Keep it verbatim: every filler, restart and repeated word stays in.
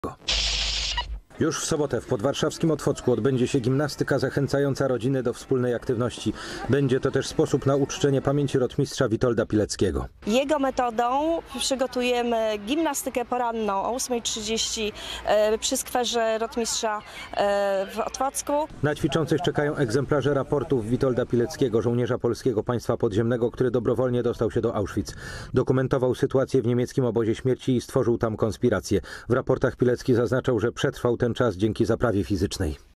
Już w sobotę w podwarszawskim Otwocku odbędzie się gimnastyka zachęcająca rodziny do wspólnej aktywności. Będzie to też sposób na uczczenie pamięci rotmistrza Witolda Pileckiego. Jego metodą przygotujemy gimnastykę poranną o ósmej trzydzieści przy skwerze rotmistrza w Otwocku. Na ćwiczących czekają egzemplarze raportów Witolda Pileckiego, żołnierza Polskiego Państwa Podziemnego, który dobrowolnie dostał się do Auschwitz. Dokumentował sytuację w niemieckim obozie śmierci i stworzył tam konspirację. W raportach Pilecki zaznaczał, że przetrwał ten czas dzięki zaprawie fizycznej.